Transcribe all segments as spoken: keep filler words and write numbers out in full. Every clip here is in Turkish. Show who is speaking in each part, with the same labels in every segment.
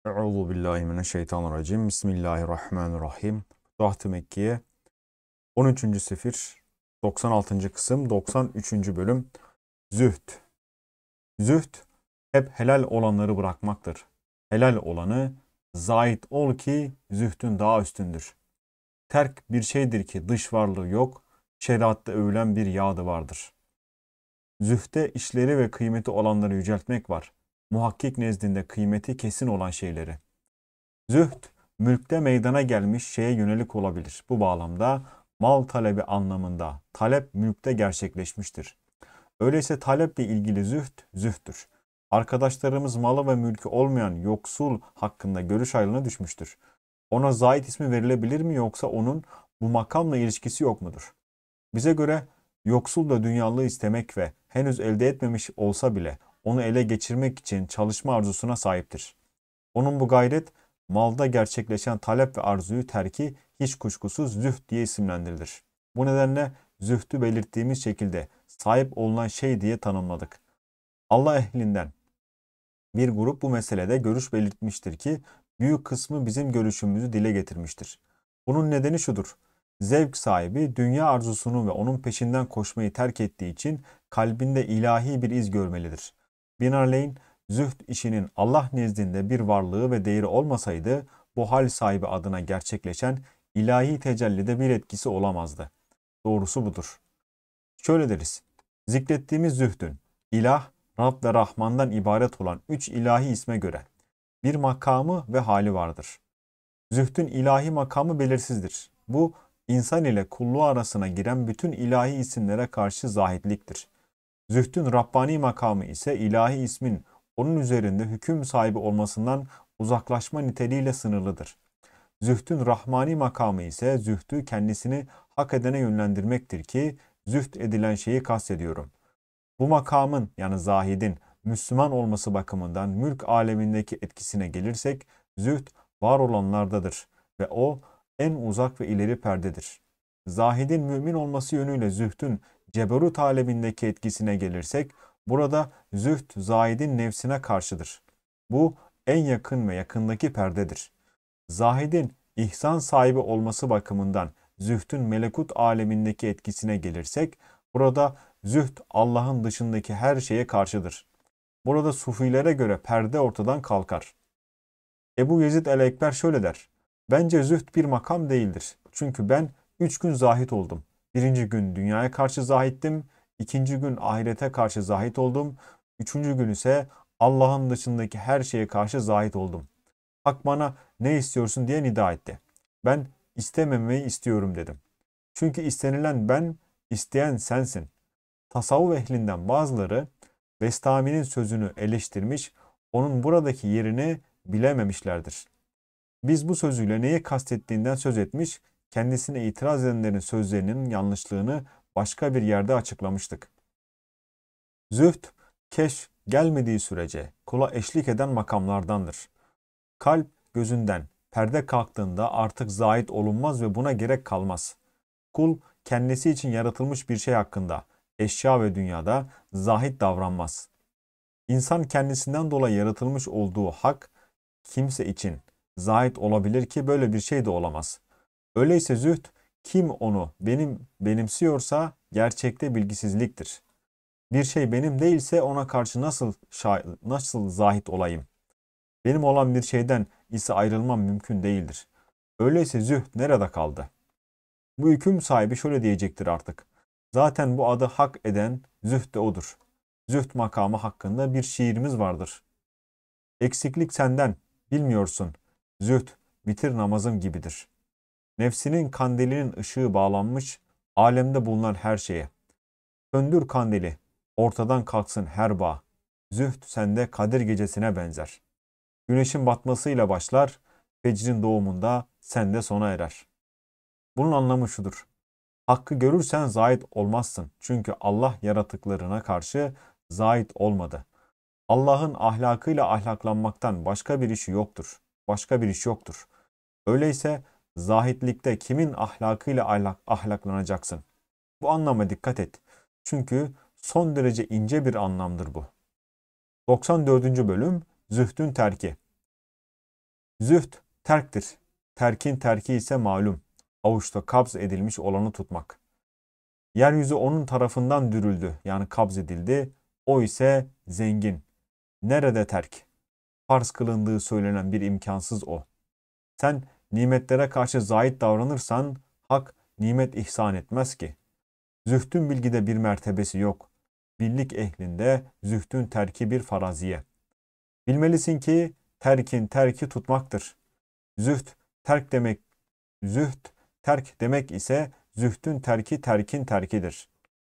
Speaker 1: Euzu billahi mineşşeytanirracim. Bismillahirrahmanirrahim. Futuhat-ı Mekkiye on üçüncü sefir doksan altıncı kısım doksan üçüncü bölüm Zühd. Zühd hep helal olanları bırakmaktır. Helal olanı zahit ol ki zühdün daha üstündür. Terk bir şeydir ki dış varlığı yok, şeriatta övülen bir yağdı vardır. Zühde işleri ve kıymeti olanları yüceltmek var. Muhakkik nezdinde kıymeti kesin olan şeyleri. Zühd, mülkte meydana gelmiş şeye yönelik olabilir. Bu bağlamda mal talebi anlamında talep mülkte gerçekleşmiştir. Öyleyse taleple ilgili zühd, zühttür. Arkadaşlarımız malı ve mülkü olmayan yoksul hakkında görüş ayrılığına düşmüştür. Ona zahit ismi verilebilir mi yoksa onun bu makamla ilişkisi yok mudur? Bize göre yoksul da dünyalığı istemek ve henüz elde etmemiş olsa bile onu ele geçirmek için çalışma arzusuna sahiptir. Onun bu gayret malda gerçekleşen talep ve arzuyu terki hiç kuşkusuz zühd diye isimlendirilir. Bu nedenle zühdü belirttiğimiz şekilde sahip olunan şey diye tanımladık. Allah ehlinden bir grup bu meselede görüş belirtmiştir ki büyük kısmı bizim görüşümüzü dile getirmiştir. Bunun nedeni şudur. Zevk sahibi dünya arzusunu ve onun peşinden koşmayı terk ettiği için kalbinde ilahi bir iz görmelidir. Binaenaleyh zühd işinin Allah nezdinde bir varlığı ve değeri olmasaydı bu hal sahibi adına gerçekleşen ilahi tecellide bir etkisi olamazdı. Doğrusu budur. Şöyle deriz. Zikrettiğimiz zühdün ilah, Rab ve Rahman'dan ibaret olan üç ilahi isme göre bir makamı ve hali vardır. Zühdün ilahi makamı belirsizdir. Bu insan ile kulluğu arasına giren bütün ilahi isimlere karşı zahitliktir. Zühdün Rabbani makamı ise ilahi ismin onun üzerinde hüküm sahibi olmasından uzaklaşma niteliğiyle sınırlıdır. Zühdün Rahmani makamı ise zühdü kendisini hak edene yönlendirmektir ki zühd edilen şeyi kastediyorum. Bu makamın yani zahidin Müslüman olması bakımından mülk alemindeki etkisine gelirsek zühd var olanlardadır ve o en uzak ve ileri perdedir. Zahidin mümin olması yönüyle zühdün ceberut alemindeki etkisine gelirsek burada zühd zahidin nefsine karşıdır. Bu en yakın ve yakındaki perdedir. Zahidin ihsan sahibi olması bakımından zühdün melekut alemindeki etkisine gelirsek burada zühd Allah'ın dışındaki her şeye karşıdır. Burada sufilere göre perde ortadan kalkar. Ebu Yezid el-Ekber şöyle der. Bence zühd bir makam değildir. Çünkü ben üç gün zahit oldum. Birinci gün dünyaya karşı zahittim. İkinci gün ahirete karşı zahit oldum. Üçüncü gün ise Allah'ın dışındaki her şeye karşı zahit oldum. Hak bana ne istiyorsun diye nida etti. Ben istememeyi istiyorum dedim. Çünkü istenilen ben, isteyen sensin. Tasavvuf ehlinden bazıları Bestami'nin sözünü eleştirmiş, onun buradaki yerini bilememişlerdir. Biz bu sözüyle neyi kastettiğinden söz etmiş, kendisine itiraz edenlerin sözlerinin yanlışlığını başka bir yerde açıklamıştık. Zühd, keşf gelmediği sürece kula eşlik eden makamlardandır. Kalp gözünden perde kalktığında artık zahit olunmaz ve buna gerek kalmaz. Kul kendisi için yaratılmış bir şey hakkında, eşya ve dünyada zahit davranmaz. İnsan kendisinden dolayı yaratılmış olduğu hak kimse için zahit olabilir ki böyle bir şey de olamaz. Öyleyse zühd kim onu benim benimsiyorsa gerçekte bilgisizliktir. Bir şey benim değilse ona karşı nasıl nasıl zahit olayım? Benim olan bir şeyden ise ayrılmam mümkün değildir. Öyleyse zühd nerede kaldı? Bu hüküm sahibi şöyle diyecektir artık. Zaten bu adı hak eden zühd de odur. Zühd makamı hakkında bir şiirimiz vardır. Eksiklik senden, bilmiyorsun. Zühd, bitir namazım gibidir. Nefsinin kandilinin ışığı bağlanmış, alemde bulunan her şeye. Söndür kandili, ortadan kalksın her bağ. Zühd sende Kadir gecesine benzer. Güneşin batmasıyla başlar, fecrin doğumunda sende sona erer. Bunun anlamı şudur. Hakkı görürsen zahit olmazsın. Çünkü Allah yaratıklarına karşı zahit olmadı. Allah'ın ahlakıyla ahlaklanmaktan başka bir işi yoktur. Başka bir iş yoktur. Öyleyse zahitlikte kimin ahlakıyla ahlak, ahlaklanacaksın? Bu anlama dikkat et. Çünkü son derece ince bir anlamdır bu. doksan dördüncü bölüm Zühdün terki. Zühd terktir. Terkin terki ise malum. Avuçta kabz edilmiş olanı tutmak. Yeryüzü onun tarafından dürüldü, yani kabz edildi. O ise zengin. Nerede terk? Farz kılındığı söylenen bir imkansız o. Sen nimetlere karşı zahit davranırsan hak nimet ihsan etmez ki. Zühdün bilgide bir mertebesi yok. Billik ehlinde zühdün terki bir faraziye. Bilmelisin ki terkin terki tutmaktır. Zühd terk demek, zühd terk demek ise zühdün terki terkin terkidir.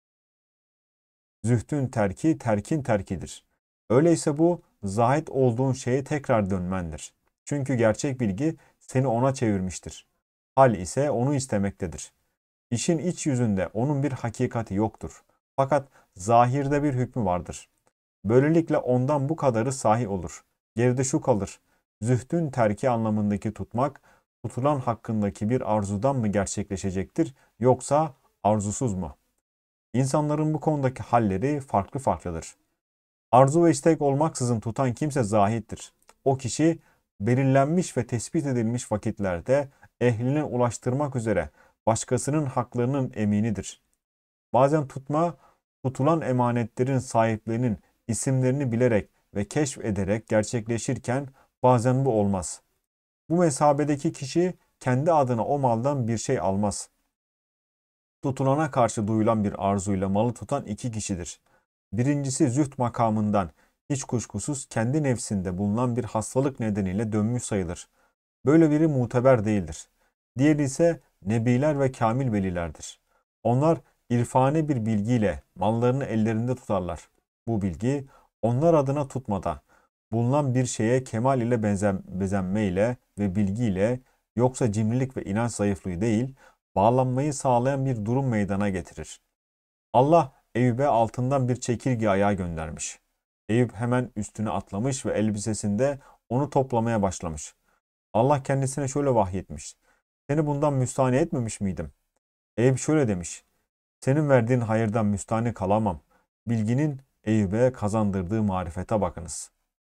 Speaker 1: Zühdün terki terkin terkidir. Öyleyse bu zahit olduğun şeye tekrar dönmendir. Çünkü gerçek bilgi seni ona çevirmiştir. Hal ise onu istemektedir. İşin iç yüzünde onun bir hakikati yoktur. Fakat zahirde bir hükmü vardır. Böylelikle ondan bu kadarı sahi olur. Geride şu kalır. Zühdün terki anlamındaki tutmak, tutulan hakkındaki bir arzudan mı gerçekleşecektir, yoksa arzusuz mu? İnsanların bu konudaki halleri farklı farklıdır. Arzu ve istek olmaksızın tutan kimse zahittir. O kişi belirlenmiş ve tespit edilmiş vakitlerde ehline ulaştırmak üzere başkasının haklarının eminidir. Bazen tutma, tutulan emanetlerin sahiplerinin isimlerini bilerek ve keşf ederek gerçekleşirken bazen bu olmaz. Bu mesabedeki kişi kendi adına o maldan bir şey almaz. Tutulana karşı duyulan bir arzuyla malı tutan iki kişidir. Birincisi zühd makamından hiç kuşkusuz kendi nefsinde bulunan bir hastalık nedeniyle dönmüş sayılır. Böyle biri muteber değildir. Diğeri ise nebiler ve kamil velilerdir. Onlar irfani bir bilgiyle mallarını ellerinde tutarlar. Bu bilgi onlar adına tutmada, bulunan bir şeye kemal ile benzen, bezenmeyle ve bilgiyle, yoksa cimrilik ve inanç zayıflığı değil, bağlanmayı sağlayan bir durum meydana getirir. Allah Eyüp'e altından bir çekirge ayağı göndermiş. Eyüp hemen üstüne atlamış ve elbisesinde onu toplamaya başlamış. Allah kendisine şöyle vahyetmiş. Seni bundan müstahni etmemiş miydim? Eyüp şöyle demiş. Senin verdiğin hayırdan müstahni kalamam. Bilginin Eyüp'e kazandırdığı marifete bakınız.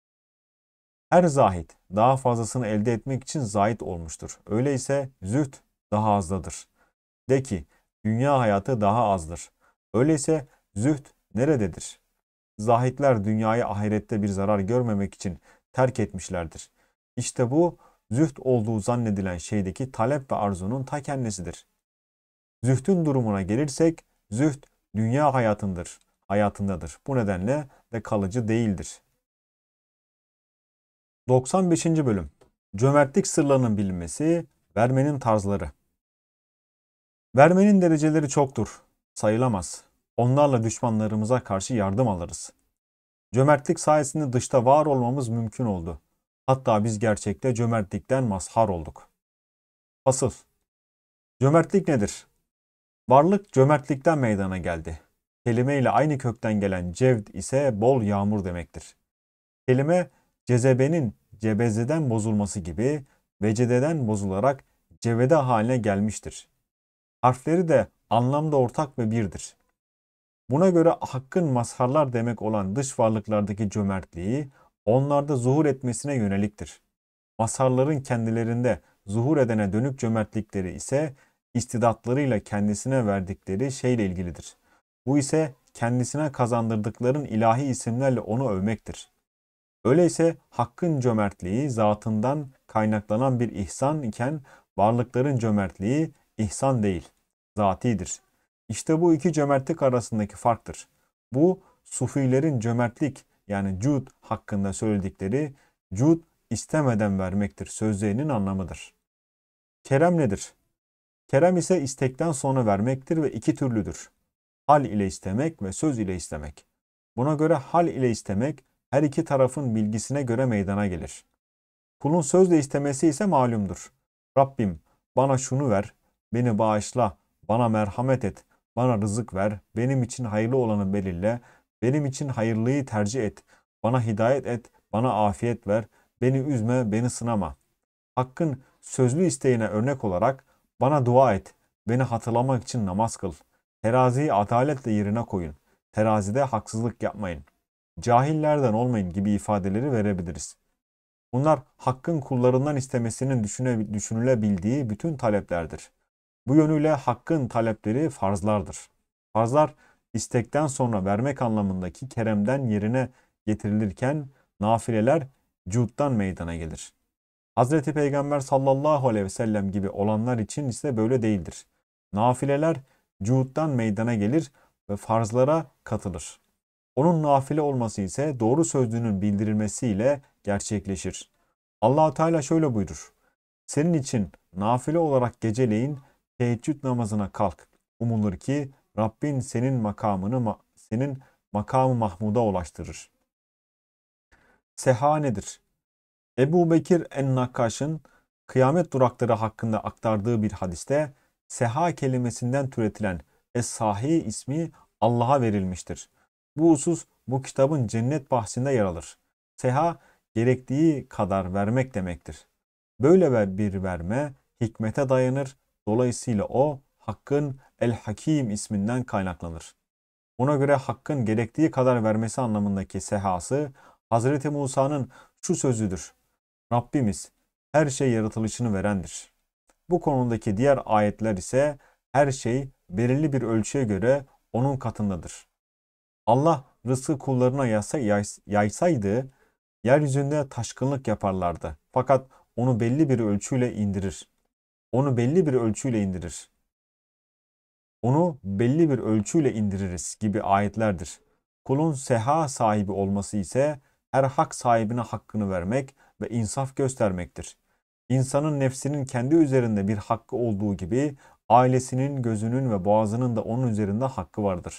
Speaker 1: Her zahit daha fazlasını elde etmek için zahit olmuştur. Öyleyse zühd daha azdadır. De ki dünya hayatı daha azdır. Öyleyse zühd nerededir? Zahitler dünyayı ahirette bir zarar görmemek için terk etmişlerdir. İşte bu zühd olduğu zannedilen şeydeki talep ve arzunun ta kendisidir. Zühdün durumuna gelirsek zühd dünya hayatındır, hayatındadır. Bu nedenle de kalıcı değildir. doksan beşinci bölüm. Cömertlik sırlarının bilinmesi, vermenin tarzları. Vermenin dereceleri çoktur, sayılamaz. Onlarla düşmanlarımıza karşı yardım alırız. Cömertlik sayesinde dışta var olmamız mümkün oldu. Hatta biz gerçekte cömertlikten mazhar olduk. Fasıl. Cömertlik nedir? Varlık cömertlikten meydana geldi. Kelime ile aynı kökten gelen cevd ise bol yağmur demektir. Kelime cezebenin cebezeden bozulması gibi vecededen bozularak cevede haline gelmiştir. Harfleri de anlamda ortak ve birdir. Buna göre hakkın mazharlar demek olan dış varlıklardaki cömertliği onlarda zuhur etmesine yöneliktir. Mazharların kendilerinde zuhur edene dönük cömertlikleri ise istidatlarıyla kendisine verdikleri şeyle ilgilidir. Bu ise kendisine kazandırdıkların ilahi isimlerle onu övmektir. Öyleyse hakkın cömertliği zatından kaynaklanan bir ihsan iken varlıkların cömertliği ihsan değil, zatidir. İşte bu iki cömertlik arasındaki farktır. Bu sufilerin cömertlik yani cud hakkında söyledikleri cud istemeden vermektir sözlerinin anlamıdır. Kerem nedir? Kerem ise istekten sonra vermektir ve iki türlüdür. Hal ile istemek ve söz ile istemek. Buna göre hal ile istemek her iki tarafın bilgisine göre meydana gelir. Kulun sözle istemesi ise malumdur. Rabbim bana şunu ver, beni bağışla, bana merhamet et, bana rızık ver, benim için hayırlı olanı belirle, benim için hayırlıyı tercih et, bana hidayet et, bana afiyet ver, beni üzme, beni sınama. Hakkın sözlü isteğine örnek olarak bana dua et, beni hatırlamak için namaz kıl, teraziyi adaletle yerine koyun, terazide haksızlık yapmayın, cahillerden olmayın gibi ifadeleri verebiliriz. Bunlar Hakk'ın kullarından istemesinin düşüne, düşünülebildiği bütün taleplerdir. Bu yönüyle Hakk'ın talepleri farzlardır. Farzlar istekten sonra vermek anlamındaki keremden yerine getirilirken nafileler cuddan meydana gelir. Hazreti Peygamber sallallahu aleyhi ve sellem gibi olanlar için ise böyle değildir. Nafileler cuddan meydana gelir ve farzlara katılır. Onun nafile olması ise doğru sözlüğünün bildirilmesiyle gerçekleşir. Allah-u Teala şöyle buyurur: senin için nafile olarak geceleyin teheccüd namazına kalk. Umulur ki Rabbin senin makamını senin makamı Mahmud'a ulaştırır. Seha nedir? Ebu Bekir en-Nakkaş'ın kıyamet durakları hakkında aktardığı bir hadiste seha kelimesinden türetilen Es-Sahi ismi Allah'a verilmiştir. Bu husus bu kitabın cennet bahsinde yer alır. Seha gerektiği kadar vermek demektir. Böyle bir verme hikmete dayanır. Dolayısıyla o Hakk'ın El-Hakim isminden kaynaklanır. Buna göre Hakk'ın gerektiği kadar vermesi anlamındaki sehası Hazreti Musa'nın şu sözüdür: Rabbimiz her şey yaratılışını verendir. Bu konudaki diğer ayetler ise her şey belirli bir ölçüye göre onun katındadır. Allah rızkı kullarına yaysa, yaysaydı yeryüzünde taşkınlık yaparlardı. Fakat onu belli bir ölçüyle indirir. Onu belli bir ölçüyle indirir. Onu belli bir ölçüyle indiririz gibi ayetlerdir. Kulun seha sahibi olması ise her hak sahibine hakkını vermek ve insaf göstermektir. İnsanın nefsinin kendi üzerinde bir hakkı olduğu gibi ailesinin, gözünün ve boğazının da onun üzerinde hakkı vardır.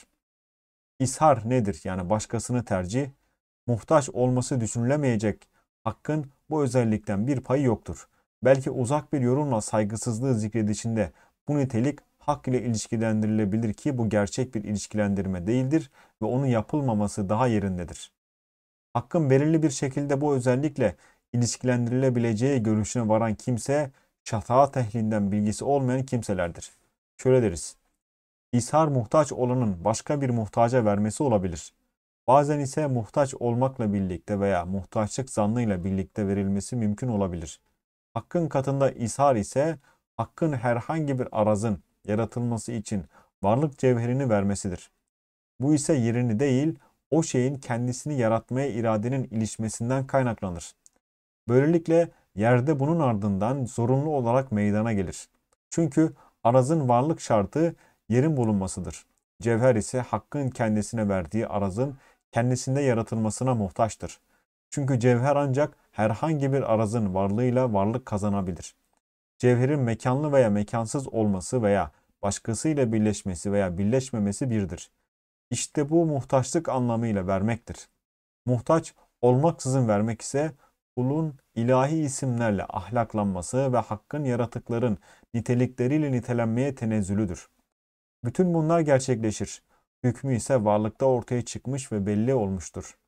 Speaker 1: İshar nedir? Yani başkasını tercih, muhtaç olması düşünülemeyecek hakkın bu özellikten bir payı yoktur. Belki uzak bir yorumla saygısızlığı zikredişinde bu nitelik hak ile ilişkilendirilebilir ki bu gerçek bir ilişkilendirme değildir ve onun yapılmaması daha yerindedir. Hakkın belirli bir şekilde bu özellikle ilişkilendirilebileceği görüşüne varan kimse şataat ehlinden bilgisi olmayan kimselerdir. Şöyle deriz: İshar muhtaç olanın başka bir muhtaca vermesi olabilir. Bazen ise muhtaç olmakla birlikte veya muhtaçlık zannıyla birlikte verilmesi mümkün olabilir. Hakkın katında ishar ise hakkın herhangi bir arazın yaratılması için varlık cevherini vermesidir. Bu ise yerini değil, o şeyin kendisini yaratmaya iradenin ilişmesinden kaynaklanır. Böylelikle yerde bunun ardından zorunlu olarak meydana gelir. Çünkü arazın varlık şartı yerin bulunmasıdır. Cevher ise hakkın kendisine verdiği arazın kendisinde yaratılmasına muhtaçtır. Çünkü cevher ancak herhangi bir arazın varlığıyla varlık kazanabilir. Cevherin mekanlı veya mekansız olması veya başkasıyla birleşmesi veya birleşmemesi birdir. İşte bu muhtaçlık anlamıyla vermektir. Muhtaç olmaksızın vermek ise kulun ilahi isimlerle ahlaklanması ve hakkın yaratıkların nitelikleriyle nitelenmeye tenezzülüdür. Bütün bunlar gerçekleşir. Hükmü ise varlıkta ortaya çıkmış ve belli olmuştur.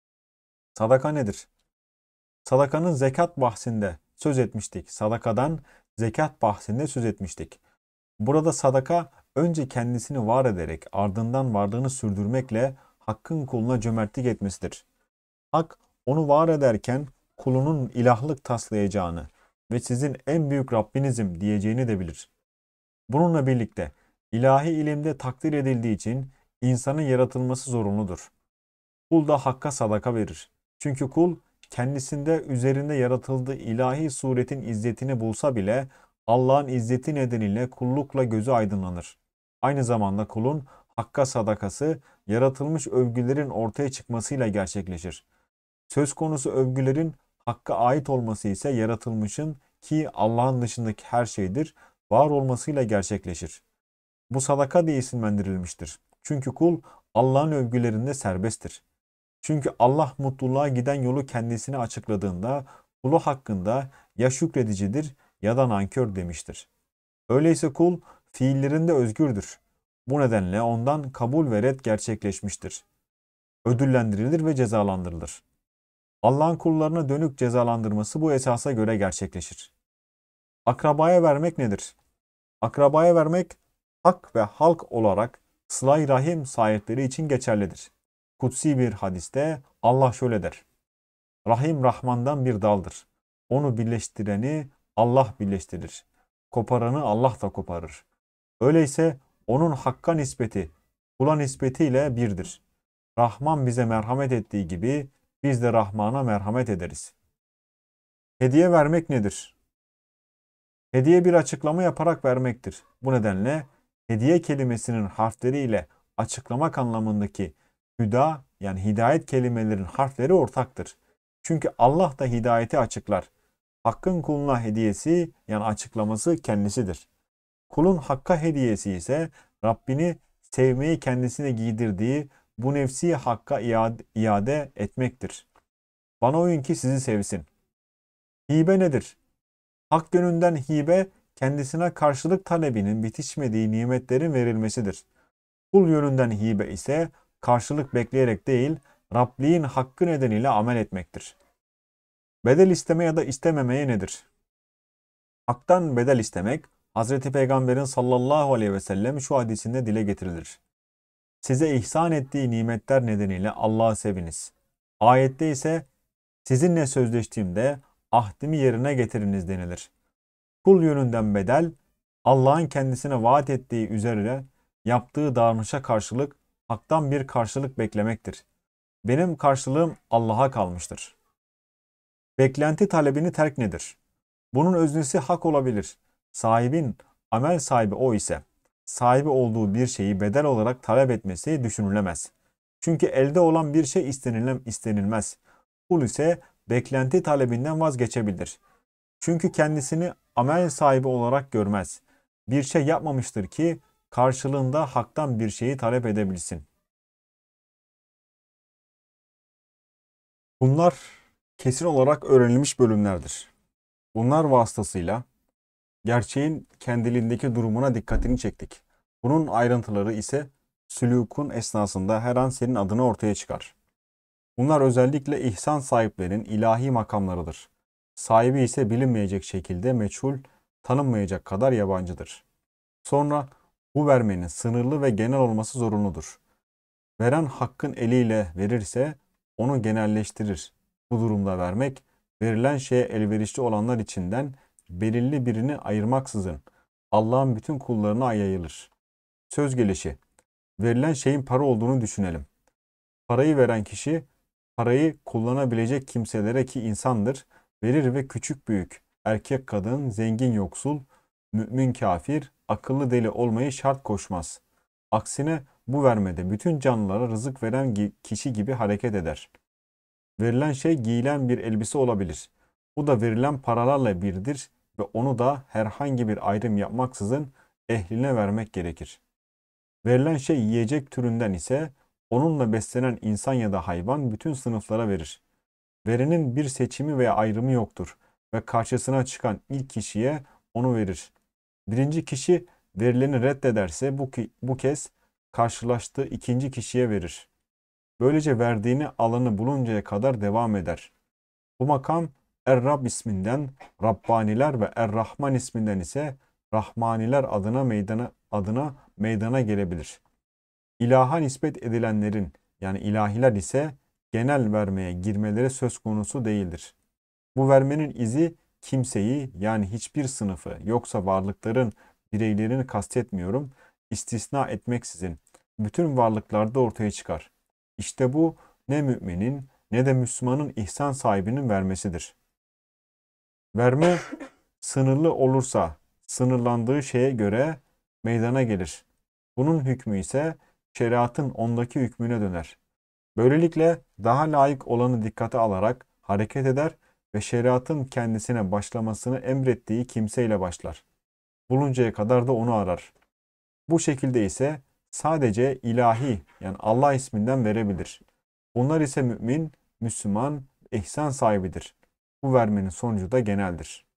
Speaker 1: Sadaka nedir? Sadakanın zekat bahsinde söz etmiştik. Sadakadan zekat bahsinde söz etmiştik. Burada sadaka önce kendisini var ederek ardından varlığını sürdürmekle hakkın kuluna cömertlik etmesidir. Hak onu var ederken kulunun ilahlık taslayacağını ve sizin en büyük Rabbinizim diyeceğini de bilir. Bununla birlikte ilahi ilimde takdir edildiği için insanın yaratılması zorunludur. Kul da hakka sadaka verir. Çünkü kul kendisinde üzerinde yaratıldığı ilahi suretin izzetini bulsa bile Allah'ın izzeti nedeniyle kullukla gözü aydınlanır. Aynı zamanda kulun hakka sadakası yaratılmış övgülerin ortaya çıkmasıyla gerçekleşir. Söz konusu övgülerin hakka ait olması ise yaratılmışın ki Allah'ın dışındaki her şeydir, var olmasıyla gerçekleşir. Bu sadaka diye isimlendirilmiştir. Çünkü kul Allah'ın övgülerinde serbesttir. Çünkü Allah mutluluğa giden yolu kendisine açıkladığında kulu hakkında ya şükredicidir ya da nankör demiştir. Öyleyse kul fiillerinde özgürdür. Bu nedenle ondan kabul ve red gerçekleşmiştir. Ödüllendirilir ve cezalandırılır. Allah'ın kullarına dönük cezalandırması bu esasa göre gerçekleşir. Akrabaya vermek nedir? Akrabaya vermek hak ve halk olarak sıla-i rahim sahipleri için geçerlidir. Kutsi bir hadiste Allah şöyle der: Rahim Rahman'dan bir daldır. Onu birleştireni Allah birleştirir. Koparanı Allah da koparır. Öyleyse onun hakka nispeti, kula nispetiyle birdir. Rahman bize merhamet ettiği gibi biz de Rahman'a merhamet ederiz. Hediye vermek nedir? Hediye bir açıklama yaparak vermektir. Bu nedenle hediye kelimesinin harfleriyle açıklamak anlamındaki hüda yani hidayet kelimelerin harfleri ortaktır. Çünkü Allah da hidayeti açıklar. Hakkın kuluna hediyesi yani açıklaması kendisidir. Kulun hakka hediyesi ise Rabbini sevmeyi kendisine giydirdiği bu nefsi hakka iade, iade etmektir. Bana uyun ki sizi sevsin. Hibe nedir? Hak yönünden hibe, kendisine karşılık talebinin bitişmediği nimetlerin verilmesidir. Kul yönünden hibe ise karşılık bekleyerek değil, Rabliğin hakkı nedeniyle amel etmektir. Bedel isteme ya da istememeye nedir? Hak'tan bedel istemek, Hazreti Peygamber'in sallallahu aleyhi ve sellem şu hadisinde dile getirilir. Size ihsan ettiği nimetler nedeniyle Allah'ı seviniz. Ayette ise sizinle sözleştiğimde ahdimi yerine getiriniz denilir. Kul yönünden bedel, Allah'ın kendisine vaat ettiği üzere yaptığı davranışa karşılık haktan bir karşılık beklemektir. Benim karşılığım Allah'a kalmıştır. Beklenti talebini terk nedir? Bunun öznesi hak olabilir. Sahibin, amel sahibi o ise, sahibi olduğu bir şeyi bedel olarak talep etmesi düşünülemez. Çünkü elde olan bir şey istenilmez. Kul ise beklenti talebinden vazgeçebilir. Çünkü kendisini amel sahibi olarak görmez. Bir şey yapmamıştır ki karşılığında haktan bir şeyi talep edebilsin. Bunlar kesin olarak öğrenilmiş bölümlerdir. Bunlar vasıtasıyla gerçeğin kendiliğindeki durumuna dikkatini çektik. Bunun ayrıntıları ise sülûkun esnasında her an senin adına ortaya çıkar. Bunlar özellikle ihsan sahiplerinin ilahi makamlarıdır. Sahibi ise bilinmeyecek şekilde meçhul, tanınmayacak kadar yabancıdır. Sonra bu vermenin sınırlı ve genel olması zorunludur. Veren hakkın eliyle verirse onu genelleştirir. Bu durumda vermek, verilen şeye elverişli olanlar içinden belirli birini ayırmaksızın Allah'ın bütün kullarına yayılır. Söz gelişi, verilen şeyin para olduğunu düşünelim. Parayı veren kişi, parayı kullanabilecek kimselere ki insandır, verir ve küçük büyük, erkek kadın, zengin yoksul, mümin kafir, akıllı deli olmayı şart koşmaz. Aksine bu vermede bütün canlılara rızık veren kişi gibi hareket eder. Verilen şey giyilen bir elbise olabilir. Bu da verilen paralarla birdir ve onu da herhangi bir ayrım yapmaksızın ehline vermek gerekir. Verilen şey yiyecek türünden ise onunla beslenen insan ya da hayvan bütün sınıflara verir. Verenin bir seçimi veya ayrımı yoktur ve karşısına çıkan ilk kişiye onu verir. Birinci kişi verileni reddederse bu, ki, bu kez karşılaştığı ikinci kişiye verir. Böylece verdiğini alanı buluncaya kadar devam eder. Bu makam Er-Rab isminden Rabbaniler ve Er-Rahman isminden ise Rahmaniler adına meydana adına meydana gelebilir. İlaha nispet edilenlerin yani ilahiler ise genel vermeye girmeleri söz konusu değildir. Bu vermenin izi kimseyi yani hiçbir sınıfı yoksa varlıkların bireylerini kastetmiyorum istisna etmeksizin bütün varlıklarda ortaya çıkar. İşte bu ne müminin ne de Müslümanın ihsan sahibinin vermesidir. Verme sınırlı olursa sınırlandığı şeye göre meydana gelir. Bunun hükmü ise şeriatın ondaki hükmüne döner. Böylelikle daha layık olanı dikkate alarak hareket eder ve şeriatın kendisine başlamasını emrettiği kimseyle başlar. Buluncaya kadar da onu arar. Bu şekilde ise sadece ilahi yani Allah isminden verebilir. Bunlar ise mümin, Müslüman, ihsan sahibidir. Bu vermenin sonucu da geneldir.